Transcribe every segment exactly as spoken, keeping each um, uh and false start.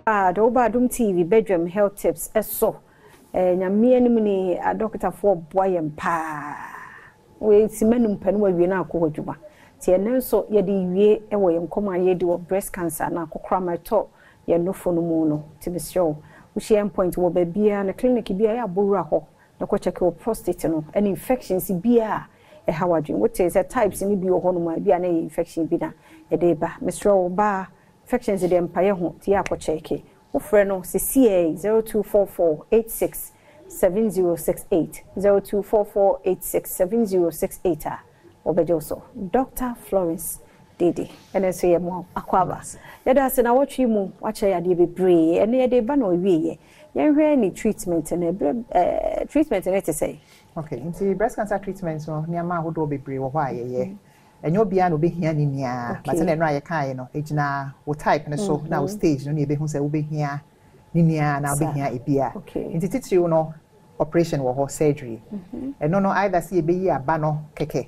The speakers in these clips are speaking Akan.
Ah, the Badwam T V Badwam health tips eso. Eh nyame anim ni a doctor for Badwam pa. We simanum pen wa wie na akọ adwuma. Ti enen so ye de wie e wo yenkoma ye de breast cancer na akokra mato ye nofo no mu no. Ti be show. We share point wo ba bia na clinic bia ya borura ho. Na ko check your prostate no any infections bia e hawadwin. What is a types ni bi wo ho no ma bia na infection bi na e de ba. Mister Oba infections de empire ho ti akọ check. Wo frɛ no C C A zero two four four eight six seven zero six eight zero two four four eight six seven zero six eight ah obejoso Doctor Florence Dede ene so ye mo akwaba yeda se na wotwe mu wache yade bebre ene yede ba na owie ye hwe ni treatment na eh treatment na te say okay nti breast cancer treatment so ni ama hodo bebre wo hwa ye ye enyo bia no behia ni nia but na no aye kan no ejina wo type ne so na wo stage no ne be hu se wo behia ni nia na wo behia ebia nti titiri no operation wo ho surgery e no no either see be yi aba no keke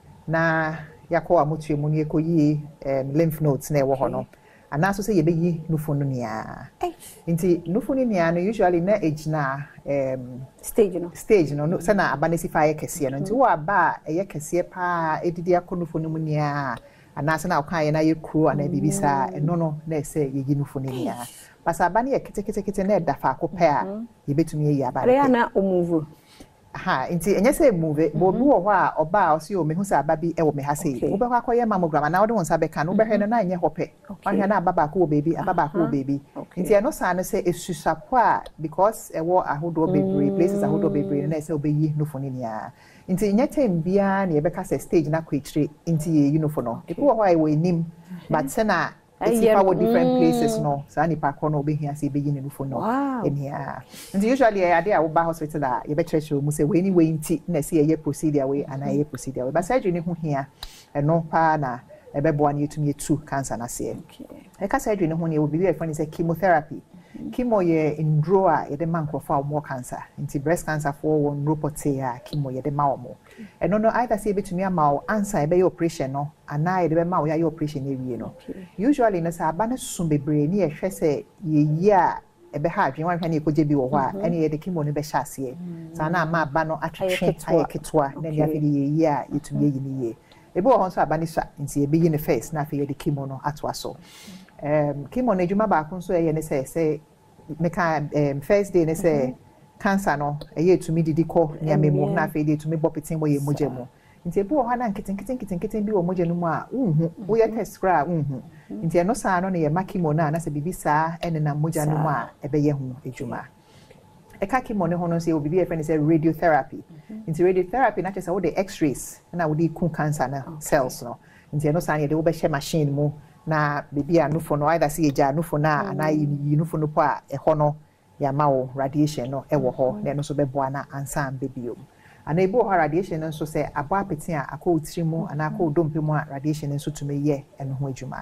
na yakọ amotue mu ne ekoyi lymph nodes na e wo ho no ana so say ye be yi nufu no nia nti nufu no nia no usually na ejina um stage no stage no no sana aba na sifa ye kese no nti wo aba ye kese pa edidi akọ nufu no mu nia ana sana okan ye na ye kru ana bibisa e no no na say ye yi nufu no nia basa aba na ye kete kete kete na dafa akopɛ a ye betumi ye aba re ana o move ha nti enye say move bo bi wo ho a oba o se o mehu sa aba bi e wo me ha sei wo be kwa koye mammogram na wo de wonsa be ka no be hwe no na enye hope wanhwa na ababa ko baby ababa ko baby nti eno sa no say esusapo a because e wo ahodo bebre places ahodo bebre na say obeyi no fo ni nia nti enye tem bia na ye be ka say stage na kwetire nti ye yi no fo no people wo ho a we nim but say na it's if our different places no so ni pa kono be here say be yin no for no in here and usually I dey a hospital a you be church mu say we anyway nti na say ye procedure we and I procedure we but surgery ni ho here e no pa na e be bo an yetumi etu cancer na say okay e ka surgery ni ho ne obi be funny say chemotherapy chemo ye indro a ye de man crofo more cancer nti breast cancer for one report say a chemo ye de ma omo e no no either say betumi ama answer e be operation no ana ye de be ma wo ya operation e wie no usually no say aba na sun bebre ni ye hwe say ye yi a e be ha adwen wan hwa na ekoje bi wo ho a ene ye de chemo no be hya ase sa na ama aba no atwetwe ayeketwa na ne afi ye yi a yetumi yi ni ye e be wo ho so aba ni sha nti ye be yi ne face na afi ye de chemo no atwa so um chemo na juma ba kun so ye ne say say meka um first day ne say cancer no e ye tumi didi ko nya memu na afi de tumi bopetin wo ye moje mu nti ebu ho na nketen nketen nketen nketen bi wo moje no mu a unhu wo ye test kra unhu nti eno sa no ne ye makimo na na se bibisa ene na moja no mu a ebe ye hu ejuma e ka kimo ne ho no se obibi e fe ne say radiotherapy nti radiotherapy na chese wo de x-rays na wo de ku cancer na cells no nti eno sa ne de wo be hye machine mu na bibi anufo no either see eja anufo na ana yi nufo no po a e ho no ya ma wo radiation no e wo ho na no so be boa na ansa ambebio ana ebo ho radiation no so say abo apeti a akọ utiri mu ana akọ dompe mu a radiation no so tumi ye eno ho adwuma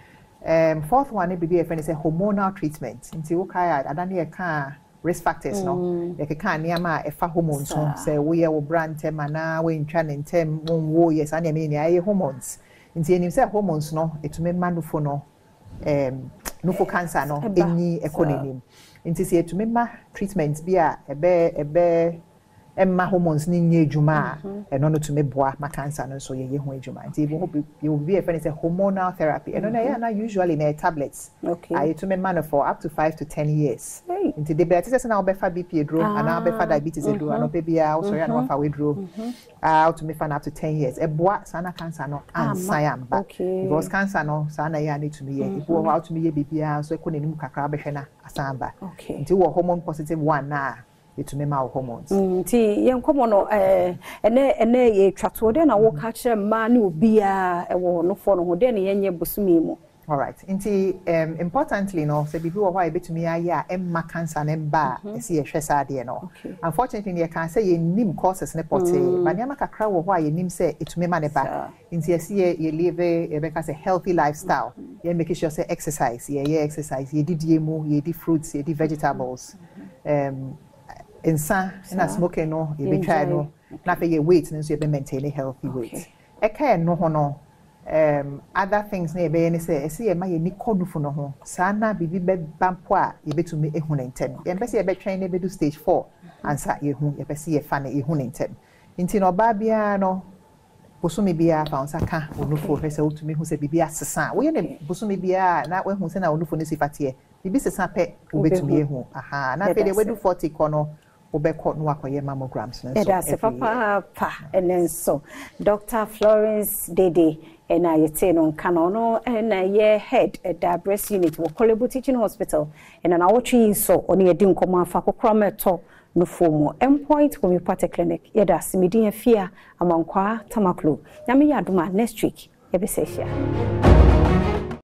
um fourth one bibi e fe say hormonal treatment nti wo kai adane e ka risk factors no e ka nia ma e fa hormones so say wo ye wo brand tem ana we ntwa ne ntem wo yes ana me ni aye hormones nti enim say hormones no etume manufo no um nufo cancer no eni economy nti say etume ma treatment bi a ebe ebe emma hormones ni nye adwuma eno no tume boa ma cancer no so ye ye ho adwuma nti bi hope you will be a friend say hormonal therapy eno na ya na usually na tablets okay I etume man for up to five to ten years nti de be say na obefa B P edro ana obefa diabetes edro ana obe bia o so ya na ofa wedro ah to me fan up to ten years e boa sana cancer no ansan amba because cancer no sana ya na tume ye e bo how to me ye bibia so e ko nanim kakra behwe na asamba nti wo hormone positive one na etume ma hormones nti yenkomo no eh ene ene ye twato de na wo ka kire ma ne obi a e wo no fo no ho de ne yenye bosumi mu all right nti um importantly no say bibi wo why betumi aye a emma cancer ne ba e se ye hwesa de no unfortunately ye can say ye nim causes ne pote ba ne makakra wo why ye nim say etume ma ne ba nti ye see ye live e be ka say healthy lifestyle ye make sure say exercise ye ye exercise ye didie mu ye di fruits ye di vegetables um insa na smoking no ye be try no na fe ye weight nso ye be maintain a healthy weight e ka no ho no um other things na ebe ne say ese ye ma ye ni konufu no ho saa na bibi be bampo a ye betumi ehu ne ntem ye mpese ye be twen ne be do stage four ansa ye hu ye pese ye fa ne ehu ne ntem nti no ba bia no bosome bia fa onsa ka onufu pese utumi hu se bibi asesa wo ye ne bosome bia na we hu se na onufu ne sifate bibi sesa pe obetumi ehu aha na fe de we do forty kono obekọ no akoye mammograms no so that's papa pa and then so Doctor Florence Dede and I say no kano no and ye head at the breast unit wo Kolebu Teaching Hospital and an awotwe so oni edi nkomo afa kokro meto no fomo endpoint homeopathic clinic ye da simidi afia amankwa tamaklo na me yadoma next week ye be se hia